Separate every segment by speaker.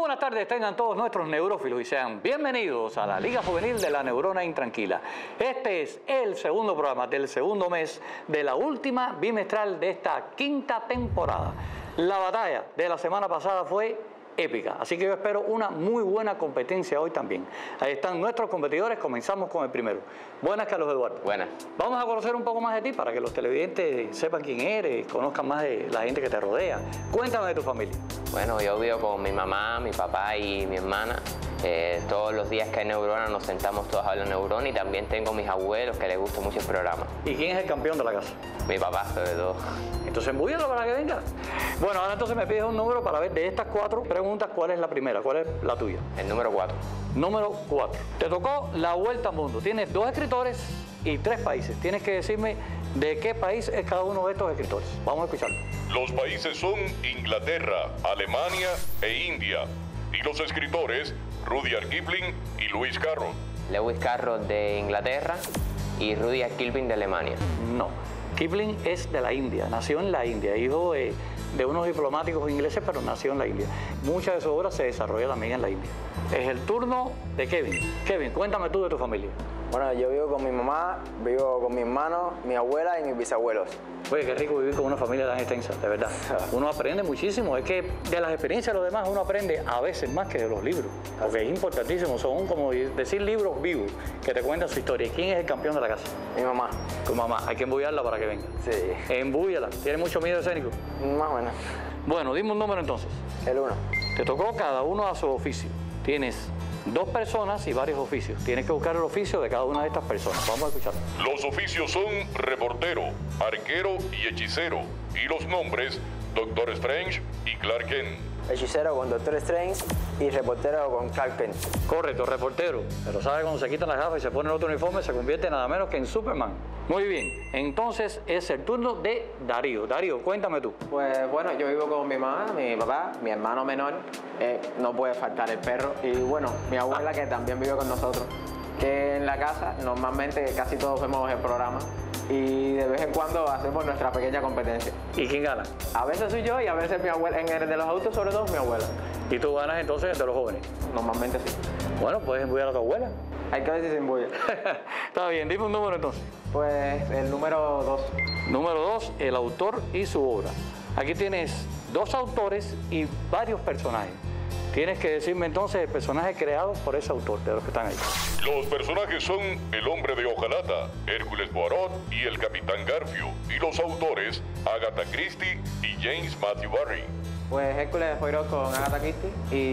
Speaker 1: buenas tardes tengan todos nuestros neurófilos y sean bienvenidos a la Liga Juvenil de la Neurona Intranquila. Este es el segundo programa del segundo mes de la última bimestral de esta quinta temporada. La batalla de la semana pasada fue épica, así que yo espero una muy buena competencia hoy también. Ahí están nuestros competidores, comenzamos con el primero. Buenas, Carlos Eduardo.
Speaker 2: Buenas.
Speaker 1: Vamos a conocer un poco más de ti para que los televidentes sepan quién eres, conozcan más de la gente que te rodea. Cuéntame de tu familia.
Speaker 2: Bueno, yo vivo con mi mamá, mi papá y mi hermana. Todos los días que hay Neurona nos sentamos todos a hablar Neurona y también tengo mis abuelos que les gusta mucho el programa.
Speaker 1: ¿Y quién es el campeón de la casa?
Speaker 2: Mi papá, sobre todo.
Speaker 1: Entonces, embúyalo para que venga. Bueno, ahora entonces me pides un número para ver de estas 4 preguntas, ¿cuál es la primera? ¿Cuál es la tuya?
Speaker 2: El número 4.
Speaker 1: Número 4. Te tocó la vuelta al mundo. Tienes 2 escritores y 3 países. Tienes que decirme de qué país es cada uno de estos escritores. Vamos a escucharlo.
Speaker 3: Los países son Inglaterra, Alemania e India. Y los escritores, Rudyard Kipling y Lewis Carroll.
Speaker 2: Lewis Carroll de Inglaterra y Rudyard Kipling de Alemania.
Speaker 1: No. Kipling es de la India, nació en la India, hijo de unos diplomáticos ingleses, pero nació en la India. Muchas de sus obras se desarrollan también en la India. Es el turno de Kevin. Kevin, cuéntame tú de tu familia.
Speaker 4: Bueno, yo vivo con mi mamá, vivo con mi hermano, mi abuela y mis bisabuelos.
Speaker 1: Oye, qué rico vivir con una familia tan extensa, de verdad. Uno aprende muchísimo. Es que de las experiencias de los demás uno aprende a veces más que de los libros. Porque es importantísimo. Son como decir libros vivos que te cuentan su historia. ¿Quién es el campeón de la casa?
Speaker 4: Mi mamá.
Speaker 1: Tu mamá. Hay que embullarla para que venga.
Speaker 4: Sí.
Speaker 1: Embúllala. ¿Tiene mucho miedo escénico?
Speaker 4: Más o menos.
Speaker 1: Bueno, dime un número entonces.
Speaker 4: El 1.
Speaker 1: Te tocó cada uno a su oficio. Tienes 2 personas y varios oficios. Tienes que buscar el oficio de cada una de estas personas. Vamos a escucharlo.
Speaker 3: Los oficios son reportero, arquero y hechicero. Y los nombres, Doctor Strange y Clark Kent.
Speaker 4: Hechicero con Doctor Strange y reportero con Clark Kent.
Speaker 1: Correcto, reportero. Pero sabe cuando se quitan las gafas y se pone el otro uniforme, se convierte nada menos que en Superman. Muy bien. Entonces es el turno de Darío. Darío, cuéntame tú.
Speaker 5: Pues bueno, yo vivo con mi mamá, mi papá, mi hermano menor, no puede faltar el perro, y bueno, mi abuela que también vive con nosotros. Que en la casa normalmente casi todos vemos el programa y de vez en cuando hacemos nuestra pequeña competencia.
Speaker 1: ¿Y quién gana?
Speaker 5: A veces soy yo y a veces mi abuela, en el de los autos sobre todo mi abuela.
Speaker 1: Y tú ganas entonces de los jóvenes.
Speaker 5: Normalmente sí.
Speaker 1: Bueno, puedes embullar a tu abuela.
Speaker 5: Hay que ver si se embulla.
Speaker 1: Está bien, dime un número entonces.
Speaker 5: Pues el número 2.
Speaker 1: Número 2, el autor y su obra. Aquí tienes 2 autores y varios personajes. Tienes que decirme entonces el personaje creado por ese autor, de los que están ahí.
Speaker 3: Los personajes son el hombre de hojalata, Hércules Poirot y el capitán Garfio. Y los autores, Agatha Christie y James Matthew Barrie.
Speaker 5: Pues Hércules Poirot con Agatha Christie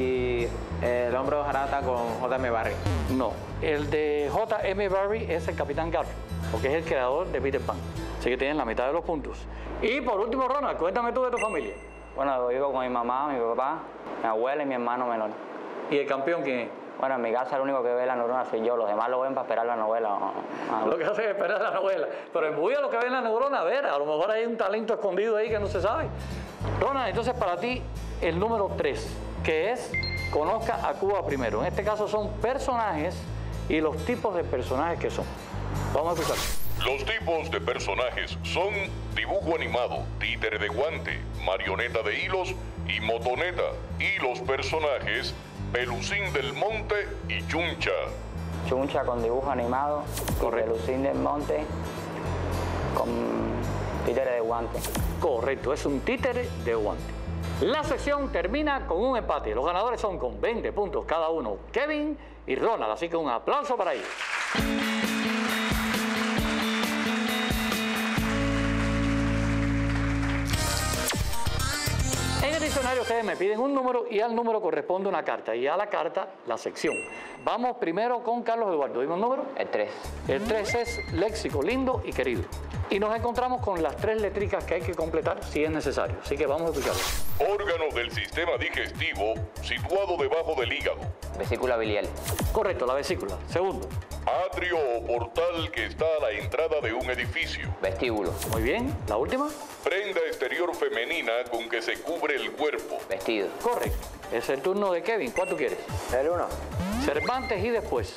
Speaker 5: y el hombre de hojalata con J.M. Barrie.
Speaker 1: No, el de J.M. Barrie es el capitán Garfio, porque es el creador de Peter Pan. Así que tienen la mitad de los puntos. Y por último, Ronald, cuéntame tú de tu familia.
Speaker 6: Bueno, yo vivo con mi mamá, mi papá, mi abuela y mi hermano menor.
Speaker 1: ¿Y el campeón quién es?
Speaker 6: Bueno, en mi casa el único que ve la neurona soy yo, los demás lo ven para esperar la novela.
Speaker 1: Lo que hace es esperar la novela. Pero embulla lo que ven la neurona, a ver, a lo mejor hay un talento escondido ahí que no se sabe. Ronald, entonces para ti el número 3, que es conozca a Cuba primero. En este caso son personajes y los tipos de personajes que son. Vamos a escuchar.
Speaker 3: Los tipos de personajes son dibujo animado, títere de guante, marioneta de hilos y motoneta. Y los personajes, Pelusín del Monte y Chuncha.
Speaker 6: Chuncha con dibujo animado,
Speaker 1: Correcto.
Speaker 6: Pelusín del Monte con títere de guante.
Speaker 1: Correcto, es un títere de guante. La sección termina con un empate. Los ganadores son con 20 puntos cada uno, Kevin y Ronald. Así que un aplauso para ellos. En el diccionario ustedes me piden un número y al número corresponde una carta y a la carta la sección. Vamos primero con Carlos Eduardo. Dime un número.
Speaker 2: El 3.
Speaker 1: El 3 es léxico, lindo y querido. Y nos encontramos con las 3 letricas que hay que completar si es necesario. Así que vamos a escucharlo.
Speaker 3: Órgano del sistema digestivo situado debajo del hígado.
Speaker 2: Vesícula biliar.
Speaker 1: Correcto, la vesícula. Segundo.
Speaker 3: Atrio o portal que está a la entrada de un edificio.
Speaker 2: Vestíbulo.
Speaker 1: Muy bien. La última.
Speaker 3: Prenda exterior femenina con que se cubre el cuerpo.
Speaker 2: Vestido.
Speaker 1: Correcto. Es el turno de Kevin. ¿Cuál tú quieres?
Speaker 4: El 1.
Speaker 1: Cervantes y después.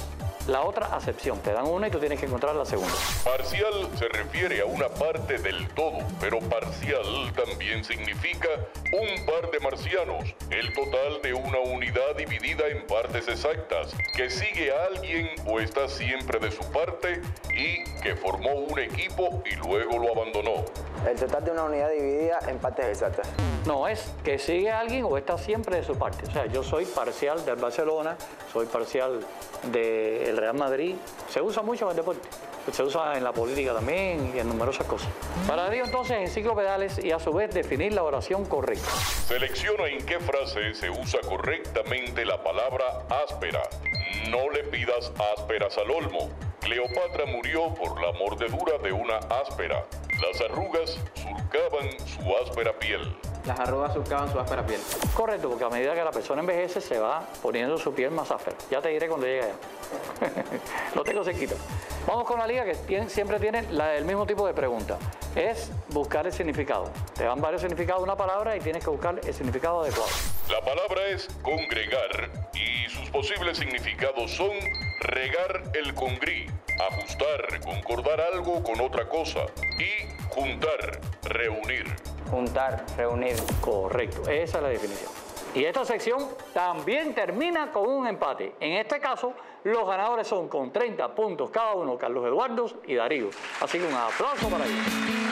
Speaker 1: la otra acepción. Te dan una y tú tienes que encontrar la segunda.
Speaker 3: Parcial se refiere a una parte del todo, pero parcial también significa un par de marcianos, el total de una unidad dividida en partes exactas, que sigue a alguien o está siempre de su parte y que formó un equipo y luego lo abandonó.
Speaker 4: El total de una unidad dividida en partes exactas.
Speaker 1: No, es que sigue a alguien o está siempre de su parte. O sea, yo soy parcial del Barcelona, soy parcial del Real Madrid. Se usa mucho en el deporte. Se usa en la política también y en numerosas cosas. Para ello, entonces, enciclopedales y a su vez definir la oración correcta.
Speaker 3: Selecciona en qué frase se usa correctamente la palabra áspera. No le pidas ásperas al olmo. Cleopatra murió por la mordedura de una áspera. Las arrugas surcaban su áspera piel.
Speaker 5: Las arrugas surcaban su áspera piel.
Speaker 1: Correcto, porque a medida que la persona envejece se va poniendo su piel más áspera. Ya te diré cuando llegue allá. Lo tengo cerquita. Vamos con la liga que siempre tiene el mismo tipo de pregunta. Es buscar el significado. Te dan varios significados de una palabra y tienes que buscar el significado adecuado.
Speaker 3: La palabra es congregar y sus posibles significados son regar el congrí, ajustar, concordar algo con otra cosa y juntar, reunir.
Speaker 6: Juntar, reunir.
Speaker 1: Correcto, esa es la definición. Y esta sección también termina con un empate. En este caso, los ganadores son con 30 puntos cada uno, Carlos Eduardo y Darío. Así que un aplauso para ellos.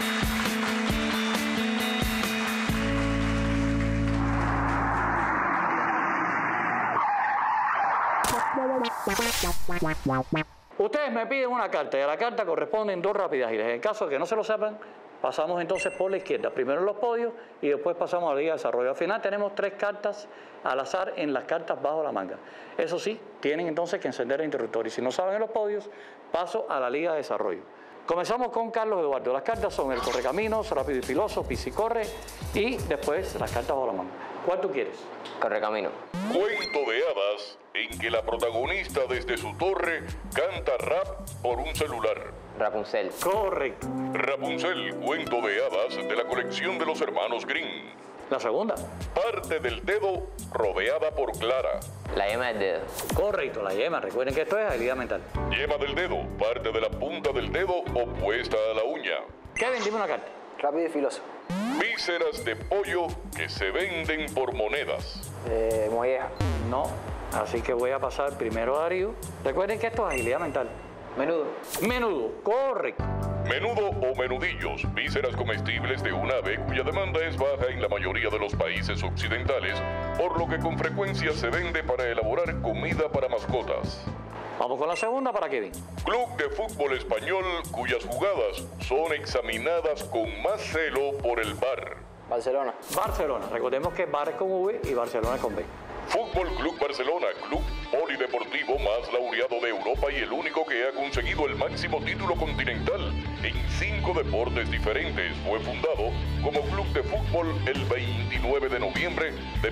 Speaker 1: Ustedes me piden una carta y a la carta corresponden dos rápidas giras. En el caso de que no se lo sepan, pasamos entonces por la izquierda. Primero los podios y después pasamos a la Liga de Desarrollo. Al final tenemos 3 cartas al azar en las cartas bajo la manga. Eso sí, tienen entonces que encender el interruptor. Y si no saben en los podios, paso a la Liga de Desarrollo. Comenzamos con Carlos Eduardo. Las cartas son el Correcaminos, Rápido y Filoso, Pisa y Corre y después las cartas bajo la manga. ¿Cuál tú quieres?
Speaker 2: Correcamino.
Speaker 3: Cuento de hadas en que la protagonista desde su torre canta rap por un celular.
Speaker 2: Rapunzel.
Speaker 1: Correcto.
Speaker 3: Rapunzel, cuento de hadas de la colección de los hermanos Grimm.
Speaker 1: La segunda.
Speaker 3: Parte del dedo rodeada por Clara.
Speaker 2: La yema del dedo.
Speaker 1: Correcto, la yema. Recuerden que esto es habilidad mental.
Speaker 3: Yema del dedo, parte de la punta del dedo opuesta a la uña.
Speaker 1: Kevin, dime una carta.
Speaker 4: Rápido y filoso.
Speaker 3: Vísceras de pollo que se venden por monedas.
Speaker 4: Molleja.
Speaker 1: No, así que voy a pasar primero a Darío. Recuerden que esto es agilidad mental.
Speaker 5: Menudo.
Speaker 1: Menudo, correcto.
Speaker 3: Menudo o menudillos, vísceras comestibles de un ave cuya demanda es baja en la mayoría de los países occidentales, por lo que con frecuencia se vende para elaborar comida para mascotas.
Speaker 1: Vamos con la segunda para Kevin.
Speaker 3: Club de fútbol español cuyas jugadas son examinadas con más celo por el VAR.
Speaker 4: Barcelona.
Speaker 1: Barcelona. Recordemos que Bar es con V y Barcelona es con B.
Speaker 3: Fútbol Club Barcelona, club polideportivo más laureado de Europa y el único que ha conseguido el máximo título continental en 5 deportes diferentes. Fue fundado como club de fútbol el 29 de noviembre de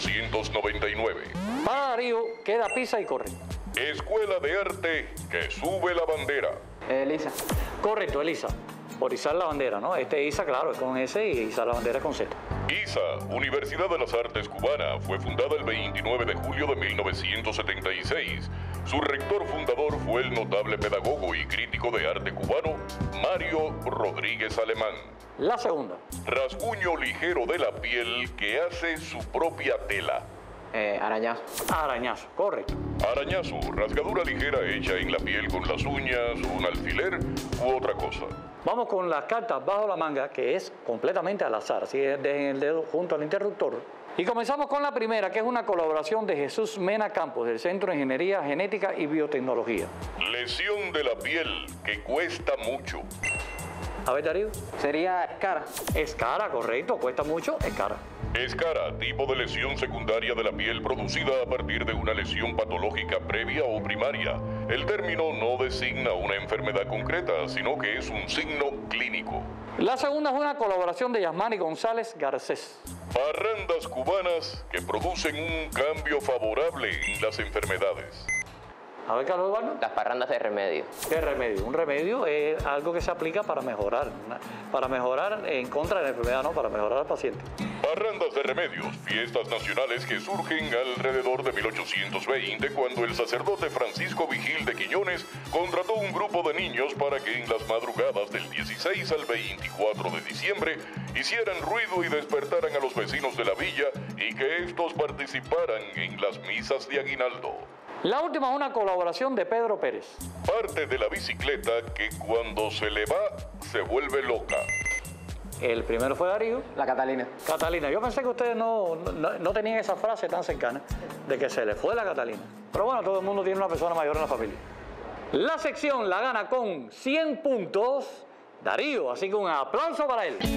Speaker 3: 1899.
Speaker 1: Para Darío queda Pisa y Corre.
Speaker 3: Escuela de arte que sube la bandera.
Speaker 5: Elisa.
Speaker 1: Correcto, Elisa. Por izar la bandera, ¿no? Isa, claro, es con S y izar la bandera es con Z.
Speaker 3: ISA, Universidad de las Artes Cubana, fue fundada el 29 de julio de 1976. Su rector fundador fue el notable pedagogo y crítico de arte cubano, Mario Rodríguez Alemán.
Speaker 1: La segunda.
Speaker 3: Rasguño ligero de la piel que hace su propia tela.
Speaker 5: Arañazo.
Speaker 1: Arañazo, correcto.
Speaker 3: Arañazo, rasgadura ligera hecha en la piel con las uñas, un alfiler u otra cosa.
Speaker 1: Vamos con las cartas bajo la manga, que es completamente al azar. Así es, dejen el dedo junto al interruptor. Y comenzamos con la primera, que es una colaboración de Jesús Mena Campos, del Centro de Ingeniería Genética y Biotecnología.
Speaker 3: Lesión de la piel que cuesta mucho.
Speaker 1: A ver, Darío.
Speaker 5: Sería escara.
Speaker 1: Escara, correcto. Cuesta mucho, escara.
Speaker 3: Escara, tipo de lesión secundaria de la piel producida a partir de una lesión patológica previa o primaria. El término no designa una enfermedad concreta, sino que es un signo clínico.
Speaker 1: La segunda es una colaboración de Yasmani González Garcés.
Speaker 3: Parrandas cubanas que producen un cambio favorable en las enfermedades.
Speaker 1: A ver, Carlos Eduardo.
Speaker 2: Las parrandas de remedio.
Speaker 1: ¿Qué remedio? Un remedio es algo que se aplica para mejorar en contra de la enfermedad, no, para mejorar al paciente.
Speaker 3: Parrandas de remedios, fiestas nacionales que surgen alrededor de 1820, cuando el sacerdote Francisco Vigil de Quiñones contrató un grupo de niños para que en las madrugadas del 16 al 24 de diciembre hicieran ruido y despertaran a los vecinos de la villa y que estos participaran en las misas de aguinaldo.
Speaker 1: La última es una colaboración de Pedro Pérez.
Speaker 3: Parte de la bicicleta que cuando se le va, se vuelve loca.
Speaker 1: El primero fue Darío.
Speaker 5: La Catalina.
Speaker 1: Catalina. Yo pensé que ustedes no tenían esa frase tan cercana de que se le fue la Catalina. Pero bueno, todo el mundo tiene una persona mayor en la familia. La sección la gana con 100 puntos Darío, así que un aplauso para él.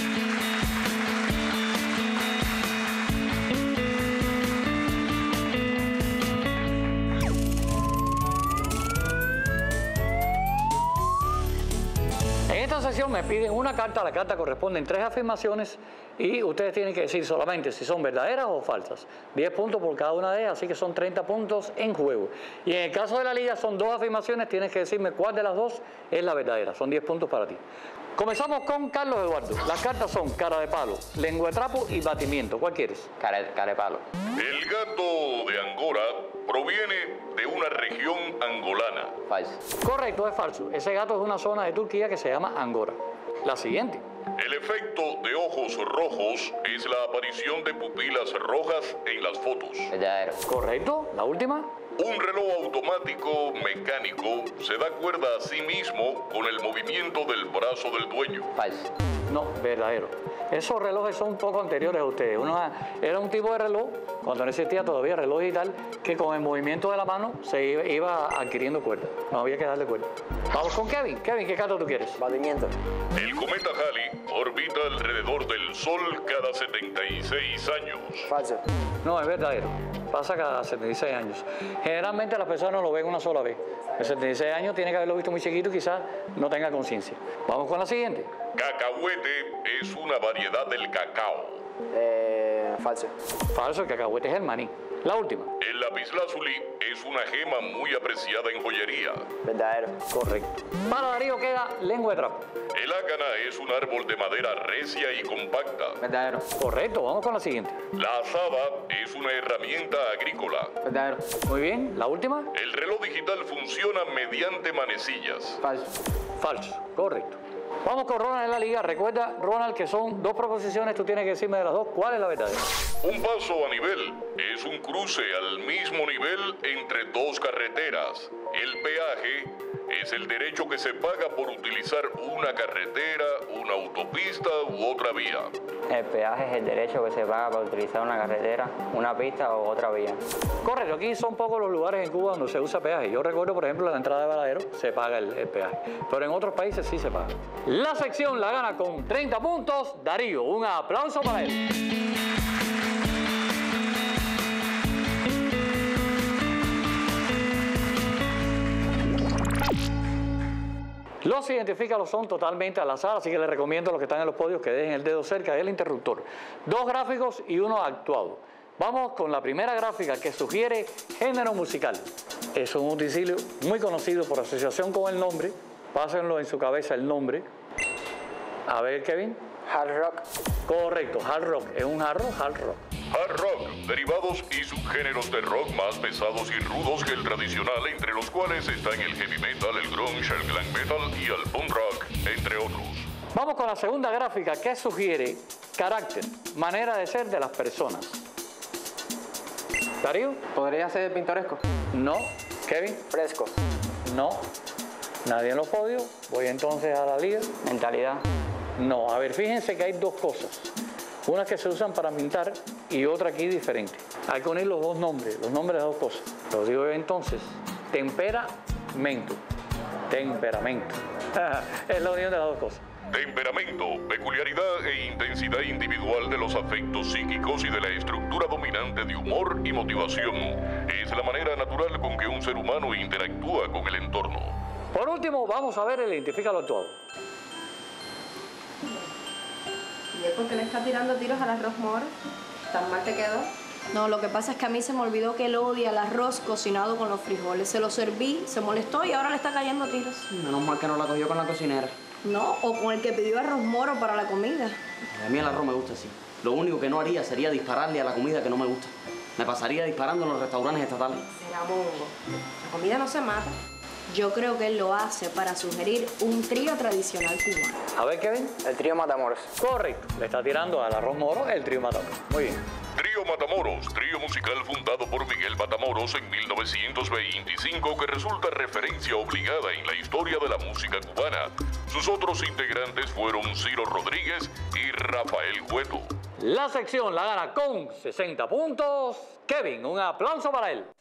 Speaker 1: En esta sesión me piden una carta, la carta corresponde en 3 afirmaciones y ustedes tienen que decir solamente si son verdaderas o falsas. 10 puntos por cada una de ellas, así que son 30 puntos en juego. Y en el caso de la liga son 2 afirmaciones, tienes que decirme cuál de las 2 es la verdadera, son 10 puntos para ti. Comenzamos con Carlos Eduardo. Las cartas son cara de palo, lengua de trapo y batimiento. ¿Cuál quieres?
Speaker 2: Cara de palo.
Speaker 3: El gato de Angora proviene de una región angolana.
Speaker 2: Falso.
Speaker 1: Correcto, es falso. Ese gato es de una zona de Turquía que se llama Angora. La siguiente.
Speaker 3: El efecto de ojos rojos es la aparición de pupilas rojas en las fotos.
Speaker 2: Verdadero.
Speaker 1: Correcto. La última.
Speaker 3: Un reloj automático mecánico se da cuerda a sí mismo con el movimiento del brazo del dueño.
Speaker 2: Falso.
Speaker 1: No, verdadero. Esos relojes son un poco anteriores a ustedes. Era un tipo de reloj, cuando no existía todavía reloj digital, que con el movimiento de la mano se iba adquiriendo cuerda. No había que darle cuerda. Vamos con Kevin. Kevin, ¿qué carta tú quieres?
Speaker 4: Batimiento.
Speaker 3: El cometa Halley orbita alrededor del Sol cada 76 años.
Speaker 4: Falso.
Speaker 1: No, es verdadero. Pasa cada 76 años. Generalmente las personas lo ven una sola vez. En 76 años tiene que haberlo visto muy chiquito y quizás no tenga conciencia. Vamos con la siguiente.
Speaker 3: Cacahuete es una variedad del cacao.
Speaker 4: Falso.
Speaker 1: Falso, el cacahuete es el maní. La última.
Speaker 3: El lapislázuli es una gema muy apreciada en joyería.
Speaker 4: Verdadero.
Speaker 1: Correcto. Para Darío queda lengua de trapo.
Speaker 3: El ácana es un árbol de madera recia y compacta.
Speaker 5: Verdadero.
Speaker 1: Correcto, vamos con la siguiente.
Speaker 3: La azada es una herramienta agrícola.
Speaker 5: Verdadero.
Speaker 1: Muy bien, la última.
Speaker 3: El reloj digital funciona mediante manecillas.
Speaker 5: Falso.
Speaker 1: Falso, correcto. Vamos con Ronald en la liga. Recuerda, Ronald, que son 2 proposiciones. Tú tienes que decirme de las 2 cuál es la verdadera.
Speaker 3: Un paso a nivel es un cruce al mismo nivel entre 2 carreteras. El peaje es el derecho que se paga por utilizar una carretera, una autopista u otra vía.
Speaker 6: El peaje es el derecho que se paga para utilizar una carretera, una pista o otra vía.
Speaker 1: Correcto, aquí son pocos los lugares en Cuba donde se usa peaje. Yo recuerdo, por ejemplo, en la entrada de Varadero se paga el peaje, pero en otros países sí se paga. La sección la gana con 30 puntos Darío. Un aplauso para él. Los identifícalos son totalmente al azar, así que les recomiendo a los que están en los podios que dejen el dedo cerca del interruptor. 2 gráficos y 1 actuado. Vamos con la primera gráfica que sugiere género musical. Es un utensilio muy conocido por asociación con el nombre. Pásenlo en su cabeza el nombre. A ver, Kevin.
Speaker 4: Hard rock.
Speaker 1: Correcto, hard rock. ¿Es un jarro? Hard rock.
Speaker 3: Hard rock, derivados y subgéneros de rock más pesados y rudos que el tradicional, entre los cuales están el heavy metal, el grunge, el glam metal y el punk rock, entre otros.
Speaker 1: Vamos con la segunda gráfica que sugiere carácter, manera de ser de las personas. ¿Darío?
Speaker 5: ¿Podría ser pintoresco?
Speaker 1: No. ¿Kevin?
Speaker 4: Fresco.
Speaker 1: No. Nadie en los podios. Voy entonces a la liga.
Speaker 6: Mentalidad.
Speaker 1: No. A ver, fíjense que hay 2 cosas. Una que se usan para pintar y otra aquí diferente. Hay que unir los 2 nombres, los nombres de 2 cosas. Lo digo yo entonces. Temperamento. Temperamento. Es la unión de las 2 cosas.
Speaker 3: Temperamento, peculiaridad e intensidad individual de los afectos psíquicos y de la estructura dominante de humor y motivación. Es la manera natural con que un ser humano interactúa con el entorno.
Speaker 1: Por último, vamos a ver el identifícalo actuado.
Speaker 7: ¿Y es porque le está tirando tiros al arroz moro? ¿Tan mal te quedó? No, lo que pasa es que a mí se me olvidó que él odia el arroz cocinado con los frijoles. Se lo serví, se molestó y ahora le está cayendo a tiros.
Speaker 6: Menos mal que no la cogió con la cocinera.
Speaker 7: No, o con el que pidió arroz moro para la comida.
Speaker 6: A mí el arroz me gusta así. Lo único que no haría sería dispararle a la comida que no me gusta. Me pasaría disparando en los restaurantes estatales.
Speaker 7: Será mongo. La comida no se mata. Yo creo que él lo hace para sugerir un trío tradicional cubano.
Speaker 1: A ver, Kevin.
Speaker 4: El trío Matamoros.
Speaker 1: Correcto. Le está tirando al arroz moro el trío Matamoros. Muy bien.
Speaker 3: Trío Matamoros, trío musical fundado por Miguel Matamoros en 1925 que resulta referencia obligada en la historia de la música cubana. Sus otros integrantes fueron Ciro Rodríguez y Rafael Cueto.
Speaker 1: La sección la gana con 60 puntos. Kevin, un aplauso para él.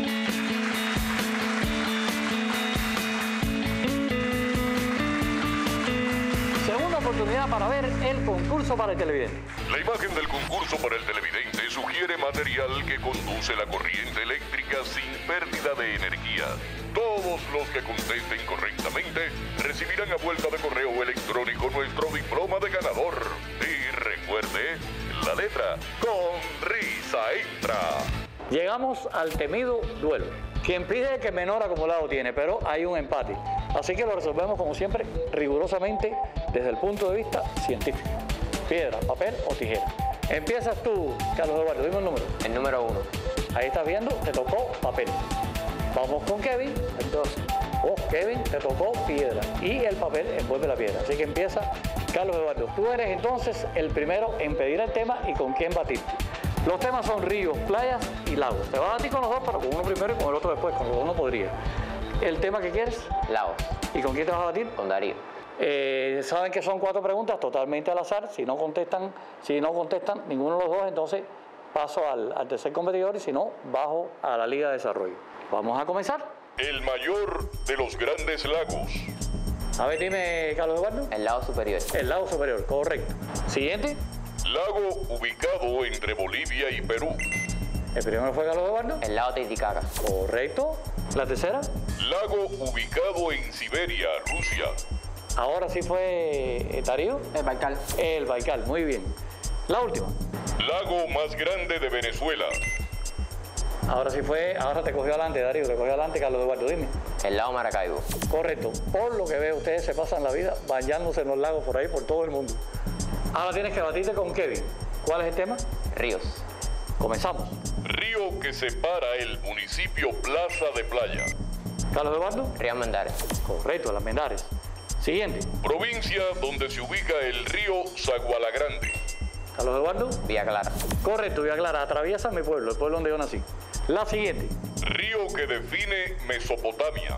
Speaker 1: Segunda oportunidad para ver el concurso para el televidente.
Speaker 3: La imagen del concurso para el televidente sugiere material que conduce la corriente eléctrica sin pérdida de energía. Todos los que contesten correctamente recibirán a vuelta de correo electrónico nuestro diploma de ganador. Y recuerde, la letra con risa entra.
Speaker 1: Llegamos al temido duelo. Quien pide que menor acumulado tiene, pero hay un empate. Así que lo resolvemos como siempre, rigurosamente desde el punto de vista científico. Piedra, papel o tijera. Empiezas tú, Carlos Eduardo, dime un número.
Speaker 2: El número 1.
Speaker 1: Ahí estás viendo, te tocó papel. Vamos con Kevin.
Speaker 4: El 2.
Speaker 1: Oh, Kevin, te tocó piedra. Y el papel envuelve la piedra. Así que empieza Carlos Eduardo. Tú eres entonces el primero en pedir el tema y con quién batirte. Los temas son ríos, playas y lagos. Te vas a batir con los dos, pero con uno primero y con el otro después. Con los dos no podría. ¿El tema que quieres?
Speaker 2: Lagos.
Speaker 1: ¿Y con quién te vas a batir?
Speaker 2: Con Darío.
Speaker 1: Saben que son 4 preguntas totalmente al azar. Si no contestan ninguno de los dos, entonces paso al tercer competidor y si no, bajo a la Liga de Desarrollo. Vamos a comenzar.
Speaker 3: El mayor de los grandes lagos.
Speaker 1: A ver, dime, Carlos Eduardo.
Speaker 2: El lago superior.
Speaker 1: El lago superior, correcto. Siguiente.
Speaker 3: Lago ubicado entre Bolivia y Perú.
Speaker 1: El primero fue Carlos Eduardo.
Speaker 2: El lago Titicaca.
Speaker 1: Correcto. La tercera.
Speaker 3: Lago ubicado en Siberia, Rusia.
Speaker 1: Ahora sí fue Darío.
Speaker 5: El Baikal.
Speaker 1: El Baikal, muy bien. La última.
Speaker 3: Lago más grande de Venezuela.
Speaker 1: Ahora sí fue, ahora te cogió adelante, Darío, te cogió adelante Carlos Eduardo, dime.
Speaker 2: El lago Maracaibo.
Speaker 1: Correcto. Por lo que veo, ustedes se pasan la vida bañándose en los lagos por ahí, por todo el mundo. Ahora tienes que batirte con Kevin. ¿Cuál es el tema?
Speaker 2: Ríos.
Speaker 1: Comenzamos.
Speaker 3: Río que separa el municipio Plaza de Playa.
Speaker 1: Carlos Eduardo.
Speaker 2: Río Almendares.
Speaker 1: Correcto, Las Mendares. Siguiente.
Speaker 3: Provincia donde se ubica el río Zagualagrande.
Speaker 1: Carlos Eduardo.
Speaker 2: Villa Clara.
Speaker 1: Correcto, Villa Clara. Atraviesa mi pueblo, el pueblo donde yo nací. La siguiente.
Speaker 3: Río que define Mesopotamia.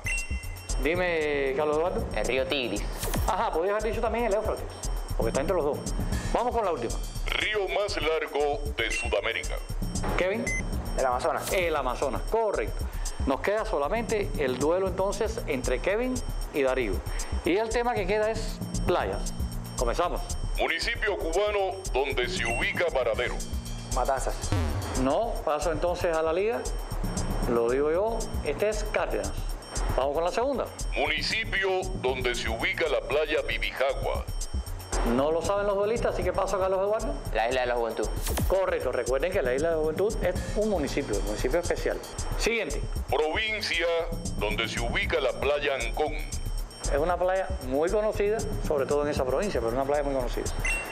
Speaker 1: Dime, Carlos Eduardo.
Speaker 2: El río Tigris.
Speaker 1: Ajá, podías haber dicho también el Éufrates, porque está entre los dos. Vamos con la última.
Speaker 3: Río más largo de Sudamérica.
Speaker 1: Kevin.
Speaker 4: El Amazonas.
Speaker 1: El Amazonas, correcto. Nos queda solamente el duelo entonces entre Kevin y Darío. Y el tema que queda es playas. Comenzamos.
Speaker 3: Municipio cubano donde se ubica Varadero.
Speaker 4: Matanzas.
Speaker 1: No, paso entonces a la liga. Lo digo yo, este es Cárdenas. Vamos con la segunda.
Speaker 3: Municipio donde se ubica la playa Bibijagua.
Speaker 1: No lo saben los duelistas, así que paso a Carlos Eduardo.
Speaker 2: La isla de la Juventud.
Speaker 1: Correcto, recuerden que la Isla de la Juventud es un municipio especial. Siguiente.
Speaker 3: Provincia donde se ubica la playa Ancón.
Speaker 1: Es una playa muy conocida, sobre todo en esa provincia, pero es una playa muy conocida.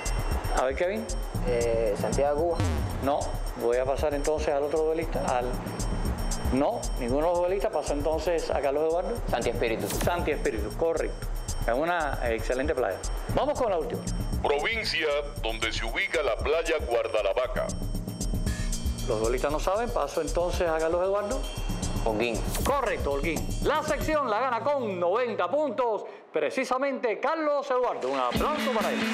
Speaker 1: A ver, Kevin.
Speaker 4: Santiago de Cuba.
Speaker 1: No, voy a pasar entonces al otro duelista. No, ninguno de los duelistas. Paso entonces a Carlos Eduardo.
Speaker 2: Santi Espíritu.
Speaker 1: Santi Espíritu, correcto. Es una excelente playa. Vamos con la última.
Speaker 3: Provincia donde se ubica la playa Guardalavaca.
Speaker 1: Los duelistas no saben, paso entonces a Carlos Eduardo.
Speaker 2: Holguín.
Speaker 1: Correcto, Holguín. La sección la gana con 90 puntos, precisamente Carlos Eduardo. Un aplauso para él.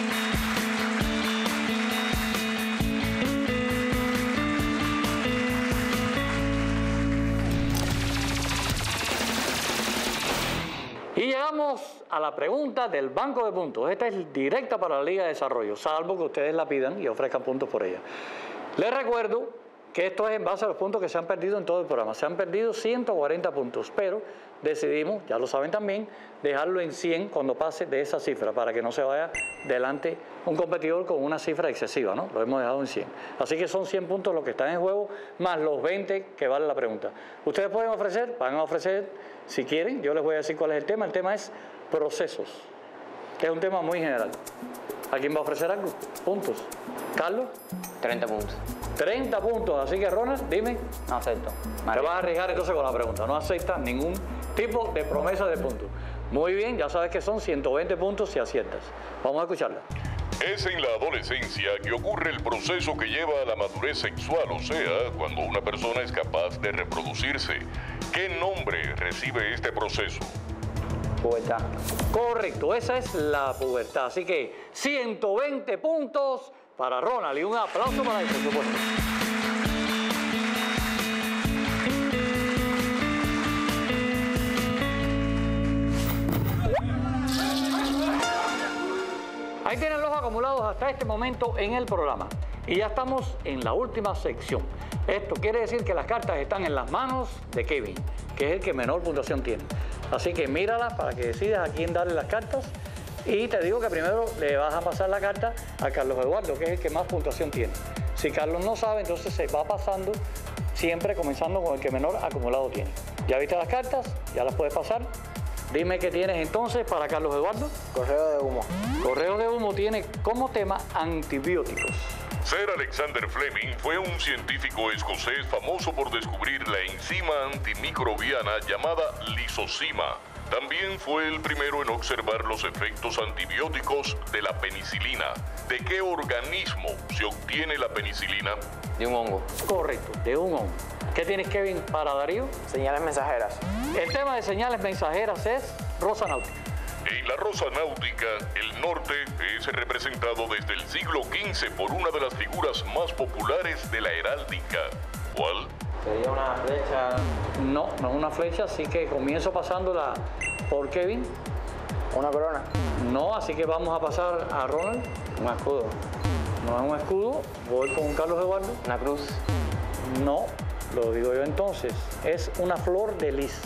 Speaker 1: Y llegamos a la pregunta del banco de puntos. Esta es directa para la Liga de Desarrollo, salvo que ustedes la pidan y ofrezcan puntos por ella. Les recuerdo que esto es en base a los puntos que se han perdido en todo el programa. Se han perdido 140 puntos, pero decidimos, ya lo saben también, dejarlo en 100 cuando pase de esa cifra, para que no se vaya delante un competidor con una cifra excesiva, ¿no? Lo hemos dejado en 100. Así que son 100 puntos los que están en juego, más los 20 que vale la pregunta. Ustedes pueden ofrecer, van a ofrecer, si quieren, yo les voy a decir cuál es el tema. El tema es procesos, que es un tema muy general. ¿A quién va a ofrecer algo? Puntos. ¿Carlos?
Speaker 2: 30 puntos.
Speaker 1: 30 puntos, así que Ronald, dime.
Speaker 2: No acepto.
Speaker 1: Te vas a arriesgar entonces con la pregunta, no aceptas ningún tipo de promesa de puntos. Muy bien, ya sabes que son 120 puntos si aciertas. Vamos a escucharla.
Speaker 3: Es en la adolescencia que ocurre el proceso que lleva a la madurez sexual, o sea, cuando una persona es capaz de reproducirse. ¿Qué nombre recibe este proceso?
Speaker 4: Pubertad.
Speaker 1: Correcto, esa es la pubertad. Así que 120 puntos para Ronald y un aplauso para él, por supuesto. Ahí tienen los acumulados hasta este momento en el programa. Y ya estamos en la última sección. Esto quiere decir que las cartas están en las manos de Kevin, que es el que menor puntuación tiene. Así que míralas para que decidas a quién darle las cartas. Y te digo que primero le vas a pasar la carta a Carlos Eduardo, que es el que más puntuación tiene. Si Carlos no sabe, entonces se va pasando siempre comenzando con el que menor acumulado tiene. ¿Ya viste las cartas? ¿Ya las puedes pasar? Dime qué tienes entonces para Carlos Eduardo.
Speaker 4: Correo de humo.
Speaker 1: Correo de humo tiene como tema antibióticos.
Speaker 3: Sir Alexander Fleming fue un científico escocés famoso por descubrir la enzima antimicrobiana llamada lisozima. También fue el primero en observar los efectos antibióticos de la penicilina. ¿De qué organismo se obtiene la penicilina?
Speaker 2: De un hongo.
Speaker 1: Correcto, de un hongo. ¿Qué tienes, Kevin, para Darío?
Speaker 4: Señales mensajeras.
Speaker 1: El tema de señales mensajeras es rosa náutica.
Speaker 3: En la rosa náutica, el norte es representado desde el siglo XV por una de las figuras más populares de la heráldica. ¿Cuál?
Speaker 5: Sería una flecha.
Speaker 1: No, no es una flecha, así que comienzo pasándola por Kevin.
Speaker 4: Una corona.
Speaker 1: No, así que vamos a pasar a Ronald.
Speaker 2: Un escudo.
Speaker 1: No es un escudo. Voy con Carlos Eduardo.
Speaker 2: Una cruz.
Speaker 1: No, lo digo yo entonces. Es una flor de lis.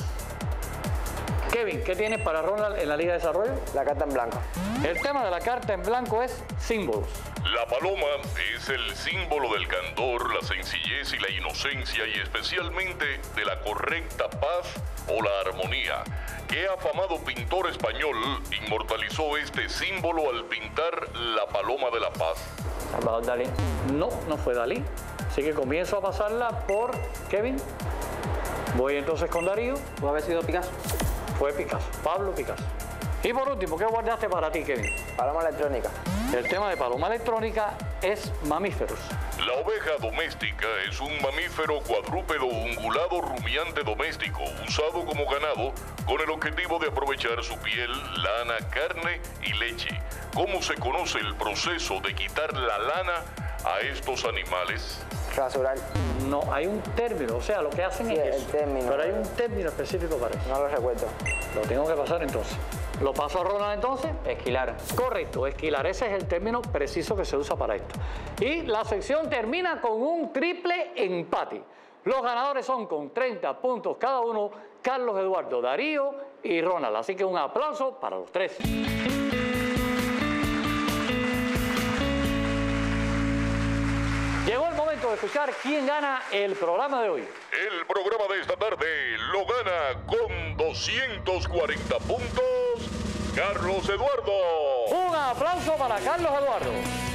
Speaker 1: Kevin, ¿qué tienes para Ronald en la Liga de Desarrollo?
Speaker 4: La carta en blanco.
Speaker 1: El tema de la carta en blanco es símbolos.
Speaker 3: La paloma es el símbolo del candor, la sencillez y la inocencia, y especialmente de la correcta paz o la armonía. ¿Qué afamado pintor español inmortalizó este símbolo al pintar la paloma de la paz?
Speaker 2: Salvador Dalí.
Speaker 1: No, no fue Dalí. Así que comienzo a pasarla por Kevin. Voy entonces con Darío.
Speaker 5: ¿Puede haber sido Picasso?
Speaker 1: Fue Picasso, Pablo Picasso. Y por último, ¿qué guardaste para ti, Kevin?
Speaker 4: Paloma electrónica.
Speaker 1: El tema de paloma electrónica es mamíferos.
Speaker 3: La oveja doméstica es un mamífero cuadrúpedo ungulado rumiante doméstico, usado como ganado con el objetivo de aprovechar su piel, lana, carne y leche. ¿Cómo se conoce el proceso de quitar la lana a estos animales?
Speaker 4: Rasurar.
Speaker 1: No, hay un término, o sea, lo que hacen
Speaker 4: Sí,
Speaker 1: es
Speaker 4: el
Speaker 1: eso.
Speaker 4: término.
Speaker 1: Pero hay un término específico para eso.
Speaker 4: No lo recuerdo.
Speaker 1: Lo tengo que pasar entonces. ¿Lo paso a Ronald entonces?
Speaker 2: Esquilar.
Speaker 1: Correcto, esquilar. Ese es el término preciso que se usa para esto. Y la sección termina con un triple empate. Los ganadores son con 30 puntos cada uno, Carlos Eduardo, Darío y Ronald. Así que un aplauso para los tres. Llegó el momento de escuchar quién gana el programa de hoy.
Speaker 3: El programa de esta tarde lo gana con 240 puntos Carlos Eduardo.
Speaker 1: Un aplauso para Carlos Eduardo.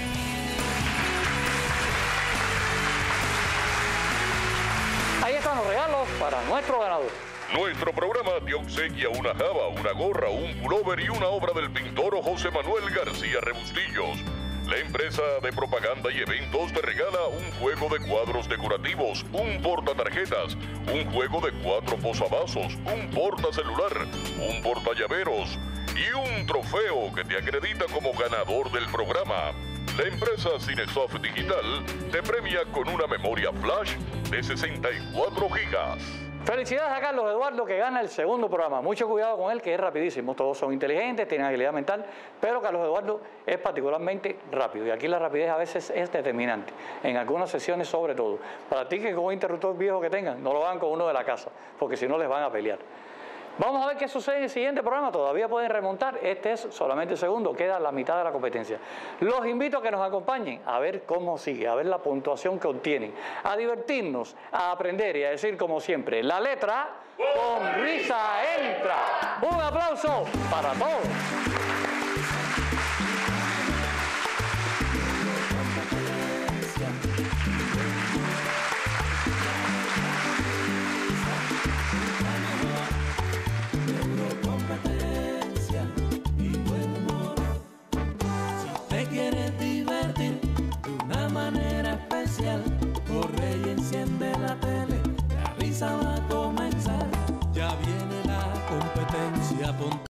Speaker 1: Ahí están los regalos para nuestro ganador.
Speaker 3: Nuestro programa te obsequia una java, una gorra, un pullover y una obra del pintor José Manuel García Rebustillos. La empresa de propaganda y eventos te regala un juego de cuadros decorativos, un portatarjetas, un juego de 4 posavasos, un portacelular, un portallaveros y un trofeo que te acredita como ganador del programa. La empresa Cinesoft Digital te premia con una memoria flash de 64 gigas.
Speaker 1: Felicidades a Carlos Eduardo que gana el segundo programa. Mucho cuidado con él, que es rapidísimo. Todos son inteligentes, tienen agilidad mental, pero Carlos Eduardo es particularmente rápido. Y aquí la rapidez a veces es determinante, en algunas sesiones sobre todo. Practiquen con un interruptor viejo que tengan, no lo hagan con uno de la casa, porque si no les van a pelear. Vamos a ver qué sucede en el siguiente programa. Todavía pueden remontar. Este es solamente el segundo. Queda la mitad de la competencia. Los invito a que nos acompañen a ver cómo sigue, a ver la puntuación que obtienen, a divertirnos, a aprender y a decir como siempre, la letra con risa entra. Un aplauso para todos.
Speaker 8: Corre y enciende la tele, la risa va a comenzar. Ya viene la competencia, ponte